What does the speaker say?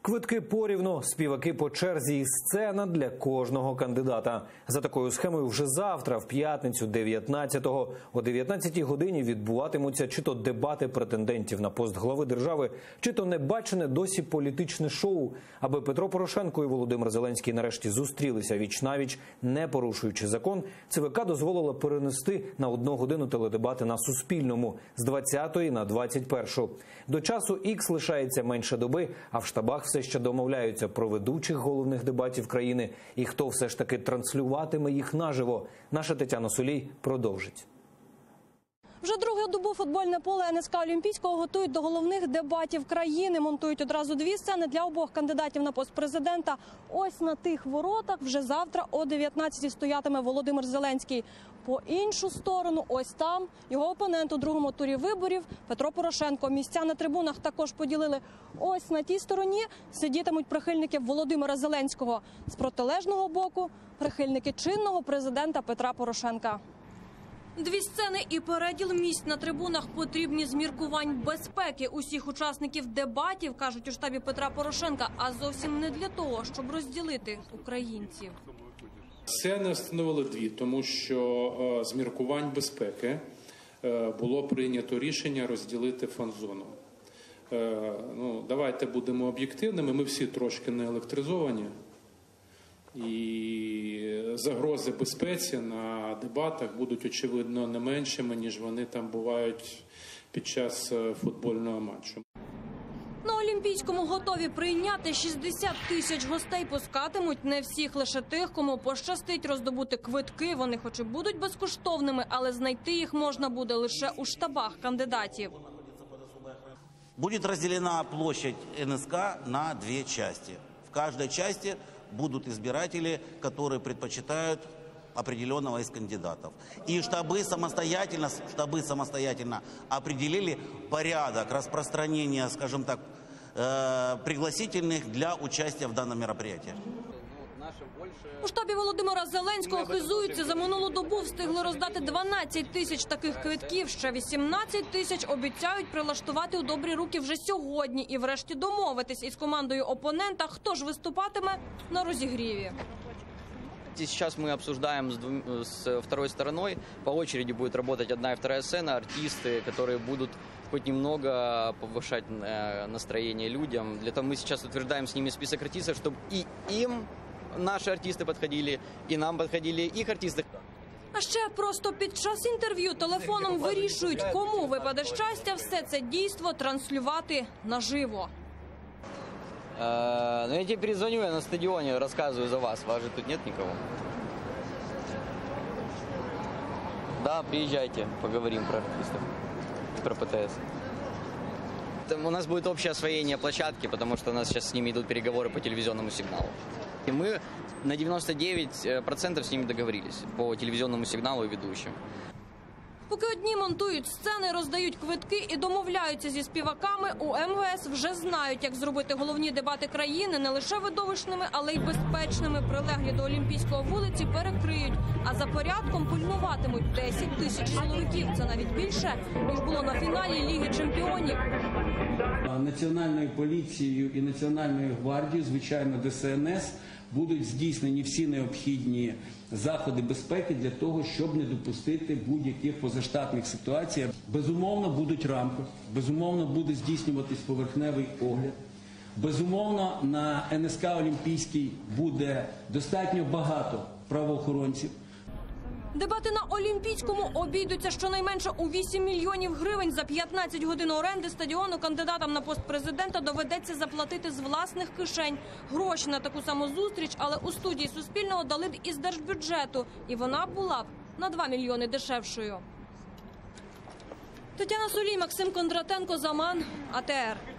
Квитки порівну, співаки по черзі і сцена для кожного кандидата. За такою схемою вже завтра, в п'ятницю 19-го, о 19-й годині відбуватимуться чи то дебати претендентів на пост глави держави, чи то небачене досі політичне шоу. Аби Петро Порошенко і Володимир Зеленський нарешті зустрілися віч-навіч, не порушуючи закон, ЦВК дозволила перенести на 1 годину теледебати на Суспільному з 20-ї на 21-ю. До часу Х лишається менше доби, а в штабах все ще домовляються про ведучих головних дебатів країни і хто все ж таки транслюватиме їх наживо. Наша Тетяна Солій продовжить. Вже другу добу футбольне поле НСК Олімпійського готують до головних дебатів країни. Монтують одразу 2 сцени для обох кандидатів на пост президента. Ось на тих воротах вже завтра о 19-й стоятиме Володимир Зеленський. По іншу сторону, ось там, його опонент у другому турі виборів Петро Порошенко. Місця на трибунах також поділили. Ось на тій стороні сидітимуть прихильники Володимира Зеленського. З протилежного боку – прихильники чинного президента Петра Порошенка. 2 сцени і переділ місць на трибунах потрібні з міркувань безпеки усіх учасників дебатів, кажуть у штабі Петра Порошенка, а зовсім не для того, щоб розділити українців. Сцени встановили 2, тому що з міркувань безпеки було прийнято рішення розділити фан-зону. Давайте будемо об'єктивними, ми всі трошки не електризовані. І загрози безпеці на дебатах будуть, очевидно, не меншими, ніж вони там бувають під час футбольного матчу. На Олімпійському готові прийняти 60 тисяч гостей. Пускатимуть не всіх, лише тих, кому пощастить роздобути квитки. Вони хоч і будуть безкоштовними, але знайти їх можна буде лише у штабах кандидатів. Буде розділена площадь НСК на 2 части. В кожній частині будут избиратели, которые предпочитают определенного из кандидатов. И штабы самостоятельно определили порядок распространения, скажем так, пригласительных для участия в данном мероприятии. У штабі Володимира Зеленського хизуються. За минулу добу встигли роздати 12 тисяч таких квитків. Ще 18 тисяч обіцяють прилаштувати у добрі руки вже сьогодні. І врешті домовитись із командою опонента, хто ж виступатиме на розігріві. Сейчас мы обсуждаем с второй стороной. По очереди будет работать одна и вторая сцена. Артисты, которые будут хоть немного повышать настроение людям. Для того мы сейчас утверждаем с ними список артистов, чтобы и им наши артисты подходили, и нам подходили их артисты. А ще просто під час інтерв'ю телефоном вирішують, кому випаде щастя все це дійство транслювати наживо. Я тебе перезвоню, я на стадионе рассказываю за вас. Вас же тут нет никого? Да, приезжайте, поговорим про артистов, про ПТС. У нас будет общее освоение площадки, потому что у нас сейчас с ними идут переговоры по телевизионному сигналу. И мы на 99% с ними договорились по телевизионному сигналу и ведущим. Поки одні монтують сцени, роздають квитки і домовляються зі співаками, у МВС вже знають, як зробити головні дебати країни не лише видовищними, але й безпечними. Прилеглі до Олімпійського вулиці перекриють, а за порядком пильнуватимуть 10 тисяч чоловіків. Це навіть більше, ніж було на фіналі Ліги чемпіонів. Національною поліцією і Національною гвардією, звичайно, ДСНС, будуть здійснені всі необхідні заходи безпеки для того, щоб не допустити будь-яких позаштатних ситуацій. Безумовно, будуть рамки, безумовно, буде здійснюватись поверхневий огляд. Безумовно, на НСК Олімпійський буде достатньо багато правоохоронців. Дебати на Олімпійському обійдуться щонайменше у 8 мільйонів гривень. За 15 годин оренди стадіону кандидатам на пост президента доведеться заплатити з власних кишень. Гроші на таку саму зустріч, але у студії Суспільного дали б із держбюджету. І вона була б на 2 мільйони дешевшою. Тетяна Солій, Максим Кондратенко, Заман, АТР.